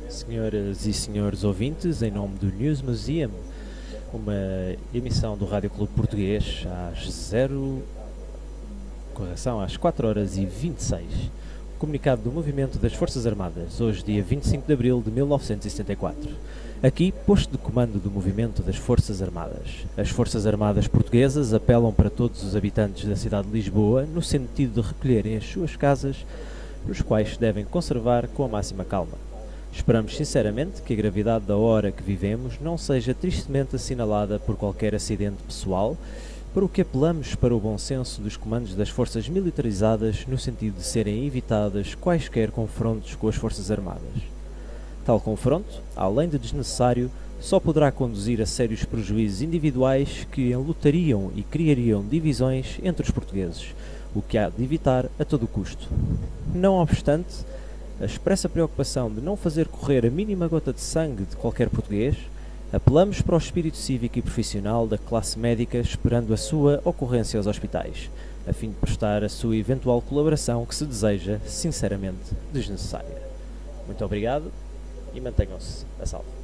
Senhoras e senhores ouvintes, em nome do News Museum, uma emissão do Rádio Clube Português às 4 horas e 26. Comunicado do Movimento das Forças Armadas, hoje dia 25 de abril de 1974. Aqui, posto de comando do Movimento das Forças Armadas. As Forças Armadas Portuguesas apelam para todos os habitantes da cidade de Lisboa no sentido de recolherem as suas casas, os quais devem conservar com a máxima calma. Esperamos sinceramente que a gravidade da hora que vivemos não seja tristemente assinalada por qualquer acidente pessoal, para o que apelamos para o bom senso dos comandos das forças militarizadas no sentido de serem evitadas quaisquer confrontos com as Forças Armadas. Tal confronto, além de desnecessário, só poderá conduzir a sérios prejuízos individuais que enlutariam e criariam divisões entre os portugueses, o que há de evitar a todo custo. Não obstante, a expressa preocupação de não fazer correr a mínima gota de sangue de qualquer português, apelamos para o espírito cívico e profissional da classe médica esperando a sua ocorrência aos hospitais, a fim de prestar a sua eventual colaboração que se deseja, sinceramente, desnecessária. Muito obrigado e mantenham-se a salvo.